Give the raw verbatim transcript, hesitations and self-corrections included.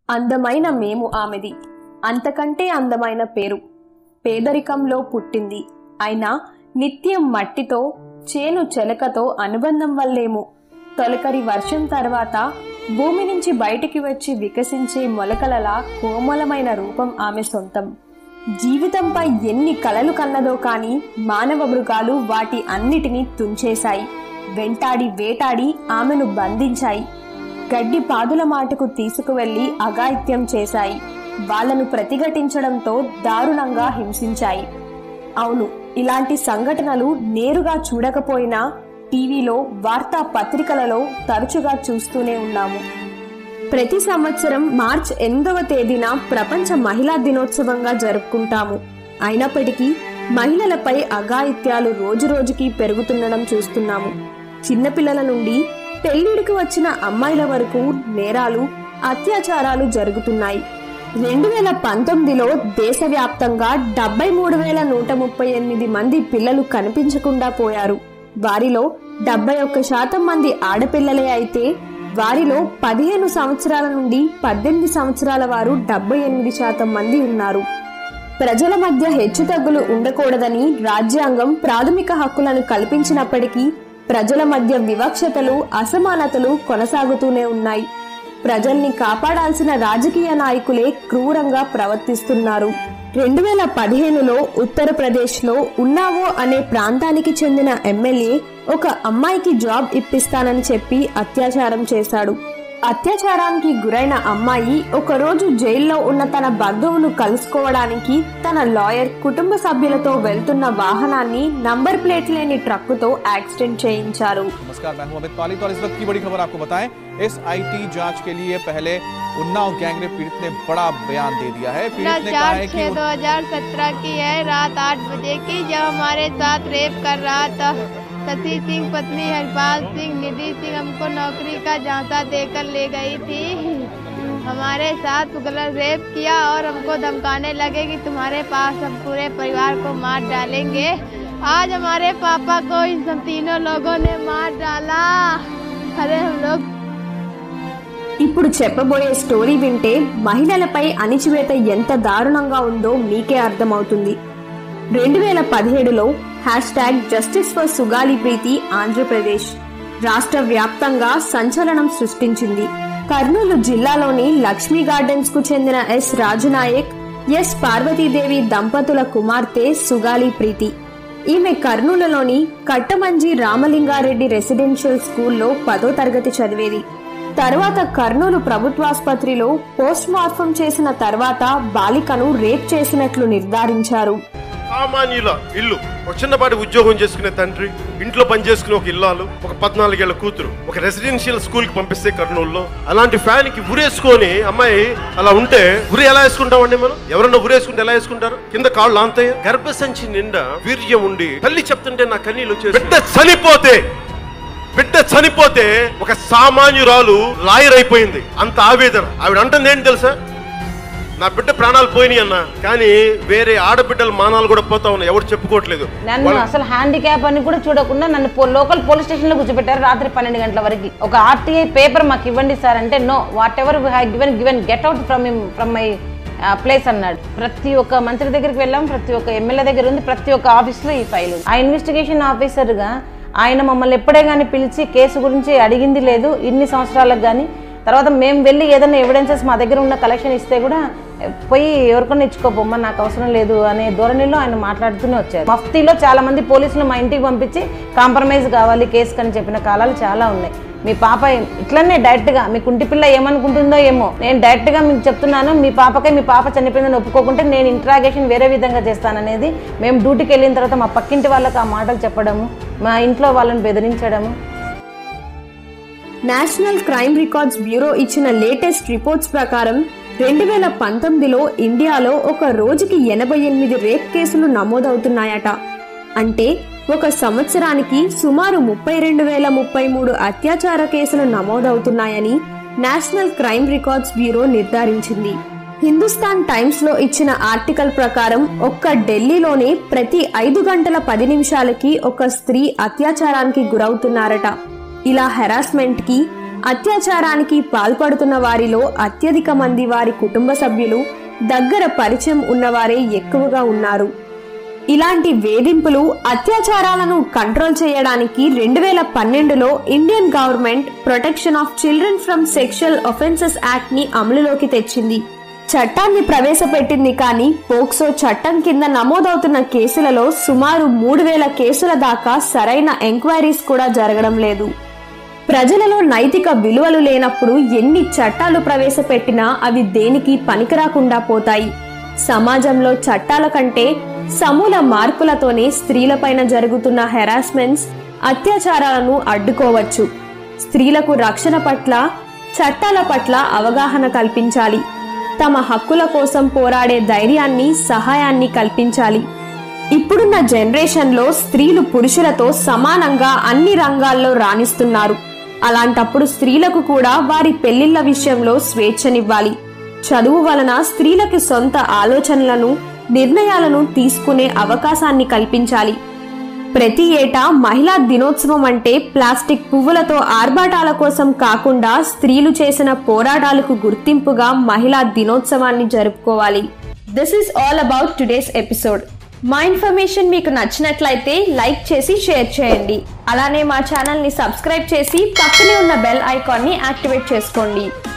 అందమైన మేము ఆమెది, అంతకంటే అందమైన పేరు. పేదరికంలో పుట్టింది అయినా నిత్యం మట్టితో చేను చెలకతో అనుబంధం వల్లేమో తొలకరి వర్షం తర్వాత భూమి నుంచి బయటికి వచ్చి వికసించే మొలకలలా కోమలమైన రూపం ఆమె సొంతం. జీవితంపై ఎన్ని కలలు కన్నదో కాని మానవ మృగాలు వాటి అన్నిటినీ తుంచేశాయి. వెంటాడి వేటాడి ఆమెను బంధించాయి. గడ్డి పాదుల మాటకు తీసుకువెళ్లి అఘాయిత్యం చేశాయి. వాళ్లను ప్రతిఘటించడంతో దారుణంగా హింసించాయి. అవును, ఇలాంటి సంఘటనలు నేరుగా చూడకపోయినా టీవీలో, వార్తా పత్రికలలో తరచుగా చూస్తూనే ఉన్నాము. ప్రతి సంవత్సరం మార్చ్ ఎనిమిదవ తేదీన ప్రపంచ మహిళా దినోత్సవంగా జరుపుకుంటాము. అయినప్పటికీ మహిళలపై అఘాయిత్యాలు రోజురోజుకి పెరుగుతుండడం చూస్తున్నాము. చిన్నపిల్లల నుండి పెళ్లిడికి వచ్చిన అమ్మాయిల వరకు నేరాలు, అత్యాచారాలు జరుగుతున్నాయి. రెండు వేల పంతొమ్మిదిలో దేశవ్యాప్తంగా డెబ్బై మూడు వేల నూట ముప్పై ఎనిమిది మంది పిల్లలు కనిపించకుండా పోయారు. వారిలో డెబ్బై ఒక్క శాతం మంది ఆడపిల్లలే అయితే వారిలో పదిహేను సంవత్సరాల నుండి పద్దెనిమిది సంవత్సరాల వారు డెబ్బై ఎనిమిది శాతం మంది ఉన్నారు. ప్రజల మధ్య హెచ్చుతగ్గులు ఉండకూడదని రాజ్యాంగం ప్రాథమిక హక్కులను కల్పించినప్పటికీ ప్రజల మధ్య వివక్షతలు, అసమానతలు కొనసాగుతూనే ఉన్నాయి. ప్రజల్ని కాపాడాల్సిన రాజకీయ నాయకులే క్రూరంగా ప్రవర్తిస్తున్నారు. రెండు వేల పదిహేనులో ఉత్తరప్రదేశ్లో ఉన్నావో అనే ప్రాంతానికి చెందిన ఎమ్మెల్యే ఒక అమ్మాయికి జాబ్ ఇప్పిస్తానని చెప్పి అత్యాచారం చేశాడు. అత్యాచారానికి గురైన అమ్మాయి ఒకరోజు జైల్లో ఉన్న తన బంధువును కలుసుకోవడానికి తన లాయర్, కుటుంబ సభ్యులతో వెళ్తున్న వాహనాన్ని నంబర్ ప్లేట్ లేని ట్రక్కుతో యాక్సిడెంట్ చేయించారు. नमस्कार, मैं हूं अमित पाली और इस वक्त की बड़ी खबर आपको बताएं। एस आई टी जांच के लिए पहले उन्नाव गैंग रेप पीड़ित ने बड़ा बयान दे दिया है। पीड़ित ने कहा है कि दो हजार सत्रह की है, रात आठ बजे की, जब हमारे साथ रेप कर रहा था सती सिंह पत्नी हरपाल सिंह निधि सिंह हमको नौकरी का झांसा देकर ले गई थी। हमारे साथ गलत रेप किया और हमको धमकाने लगे कि तुम्हारे पास हम पूरे परिवार को मार डालेंगे। आज हमारे पापा को इन सब तीनों लोगों ने मार डाला। अरे हम लोग ఇప్పుడు చెప్పబోయే స్టోరీ వింటే మహిళలపై అణిచివేత ఎంత దారుణంగా ఉందో మీకే అర్థమవుతుంది. రెండు వేల పదిహేడులో hashtag justice for Sugali Preethi Andhra Pradesh రాష్ట్ర వ్యాప్తంగా సంచలనం సృష్టించింది. కర్నూలు జిల్లాలోని లక్ష్మీ గార్డెన్స్ కు చెందిన ఎస్ రాజునాయక్, ఎస్ పార్వతీదేవి దంపతుల కుమార్తె సుగాలి ప్రీతి. ఈమె కర్నూలులోని కట్టమంజి రామలింగారెడ్డి రెసిడెన్షియల్ స్కూల్లో పదో తరగతి చదివేది. తర్వాత కర్నూలు ప్రభుత్వాసుపత్రిలో పోస్ట్ మార్టం చేసిన తర్వాత బాలికను రేప్ చేసినట్లు నిర్ధారించారు. సామాన్యుల ఇల్లు, ఒక చిన్నపాటి ఉద్యోగం చేసుకునే తండ్రి, ఇంట్లో పని చేసుకునే ఒక ఇల్లాలు, ఒక పద్నాలుగేళ్ల కూతురు ఒక రెసిడెన్షియల్ స్కూల్ కి పంపిస్తే కర్నూలులో అలాంటి ఫ్యాన్ కి ఉరేసుకొని అమ్మాయి అలా ఉంటే ఉరి ఎలా వేసుకుంటామండి మనం? ఎవరన్నా ఉరేసుకుంటే ఎలా వేసుకుంటారు? కింద కాళ్ళు ఆంతాయి, గర్భసంచి నిండా వీర్యం ఉండి తల్లి చెప్తుంటే నా కన్నీళ్ళు వచ్చేసి బిడ్డ చనిపోతే బిడ్డ చనిపోతే ఒక సామాన్యురాలు లాయర్ అయిపోయింది. అంత ఆవేదన. ఆవిడ అంటుంది ఏంటి తెలుసా? నా బిడ్డ ప్రాణాలు పోయినాయి అన్న, కానీ వేరే ఆడబిడ్డల మానాలు కూడా పోతా ఉన్నాయి, ఎవరు చెప్పుకోవట్లేదు. నన్ను అసలు హ్యాండిక్యాప్ అని కూడా చూడకుండా నన్ను లోకల్ పోలీస్ స్టేషన్ లో కూర్చోబెట్టారు రాత్రి పన్నెండు గంటల వరకు. ఒక ఆర్టీఐ పేపర్ మాకు ఇవ్వండి సార్ అంటే, no, whatever given given get out from from my place అన్నాడు. ప్రతి ఒక్క మంత్రి దగ్గరికి వెళ్ళాం, ప్రతి ఒక్క ఎమ్మెల్యే దగ్గర ఉంది, ప్రతి ఒక్క ఆఫీస్లో ఈ ఫైల్ ఉంది. ఆ ఇన్వెస్టిగేషన్ ఆఫీసర్గా ఆయన మమ్మల్ని ఎప్పుడే కానీ పిలిచి కేసు గురించి అడిగింది లేదు ఇన్ని సంవత్సరాలకు. కానీ తర్వాత మేము వెళ్ళి ఏదైనా ఎవిడెన్సెస్ మా దగ్గర ఉన్న కలెక్షన్ ఇస్తే కూడా పోయి ఎవరికన్నా ఇచ్చుకోబొమ్మ, నాకు అవసరం లేదు అనే ధోరణిలో ఆయన మాట్లాడుతూనే వచ్చారు. మఫ్తీలో చాలా మంది పోలీసులు మా ఇంటికి పంపించి కాంప్రమైజ్ కావాలి కేసుకు అని చెప్పిన కాలాలు చాలా ఉన్నాయి. మీ పాప ఇట్లనే డైరెక్ట్గా మీ కుంటి పిల్ల ఏమనుకుంటుందో ఏమో, నేను డైరెక్ట్గా మీకు చెప్తున్నాను, మీ పాపకే మీ పాప చనిపోయిందని ఒప్పుకోకుంటే నేను ఇంట్రాగేషన్ వేరే విధంగా చేస్తాననేది. మేము డ్యూటీకి వెళ్ళిన తర్వాత మా పక్కింటి వాళ్ళకి ఆ మాటలు చెప్పడము, మా ఇంట్లో వాళ్ళని బెదిరించడము. నేషనల్ క్రైమ్ రికార్డ్స్ బ్యూరో ఇచ్చిన లేటెస్ట్ రిపోర్ట్స్ ప్రకారం రెండు వేల పంతొమ్మిదిలో ఇండియాలో ఒక రోజుకి ఎనభై ఎనిమిది రేప్ కేసులు నమోదవుతున్నాయట. అంటే ఒక సంవత్సరానికి సుమారు ముప్పై రెండు వేల ముప్పై మూడు అత్యాచార కేసులు నమోదవుతున్నాయని నేషనల్ క్రైమ్ రికార్డ్స్ బ్యూరో నిర్ధారించింది. హిందుస్థాన్ టైమ్స్ లో ఇచ్చిన ఆర్టికల్ ప్రకారం ఒక్క ఢిల్లీలోనే ప్రతి ఐదు గంటల పది నిమిషాలకి ఒక స్త్రీ అత్యాచారానికి గురవుతున్నారట. ఇలా హెరాస్మెంట్ కి అత్యాచారానికి పాల్పడుతున్న వారిలో అత్యధిక మంది వారి కుటుంబ సభ్యులు, దగ్గర పరిచయం ఉన్నవారే ఎక్కువగా ఉన్నారు. ఇలాంటి వేధింపులు, అత్యాచారాలను కంట్రోల్ చేయడానికి రెండు వేల పన్నెండులో Indian government protection of children from sexual offences act ని అమలులోకి తెచ్చింది. చట్టాన్ని ప్రవేశపెట్టింది, కానీ పోక్సో చట్టం కింద నమోదవుతున్న కేసులలో సుమారు మూడు వేల కేసుల దాకా సరైన ఎంక్వైరీస్ కూడా జరగడం లేదు. ప్రజలలో నైతిక విలువలు లేనప్పుడు ఎన్ని చట్టాలు ప్రవేశపెట్టినా అవి దేనికి పనికిరాకుండా పోతాయి. సమాజంలో చట్టాల కంటే సమూల మార్పులతోనే స్త్రీలపైన జరుగుతున్న హెరాస్మెంట్స్, అత్యాచారాలను అడ్డుకోవచ్చు. స్త్రీలకు రక్షణ పట్ల, చట్టాల పట్ల అవగాహన కల్పించాలి. తమ హక్కుల కోసం పోరాడే ధైర్యాన్ని, సహాయాన్ని కల్పించాలి. ఇప్పుడున్న జనరేషన్లో స్త్రీలు పురుషులతో సమానంగా అన్ని రంగాల్లో రాణిస్తున్నారు. అలాంటప్పుడు స్త్రీలకు కూడా వారి పెళ్లిళ్ల విషయంలో స్వేచ్ఛనివ్వాలి. చదువు వలన స్త్రీలకు సొంత ఆలోచనలను, నిర్ణయాలను తీసుకునే అవకాశాన్ని కల్పించాలి. ప్రతి ఏటా మహిళా దినోత్సవం అంటే ప్లాస్టిక్ పువ్వులతో ఆర్భాటాల కోసం కాకుండా స్త్రీలు చేసిన పోరాటాలకు గుర్తింపుగా మహిళా దినోత్సవాన్ని జరుపుకోవాలి. This is all about today's episode. మా ఇన్ఫర్మేషన్ మీకు నచ్చినట్లయితే లైక్ చేసి షేర్ చేయండి. అలానే మా ఛానల్ ని సబ్స్క్రైబ్ చేసి పక్కనే ఉన్న బెల్ ఐకాన్ ని యాక్టివేట్ చేసుకోండి.